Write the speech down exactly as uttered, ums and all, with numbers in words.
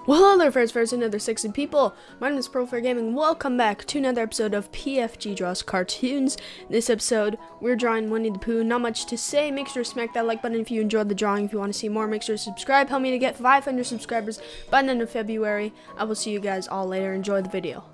Well, hello there, friends, friends, another sexy people. My name is Profare Gaming. Welcome back to another episode of P F G Draws Cartoons. In this episode, we're drawing Winnie the Pooh. Not much to say. Make sure to smack that like button if you enjoyed the drawing. If you want to see more, make sure to subscribe. Help me to get five hundred subscribers by the end of February. I will see you guys all later. Enjoy the video.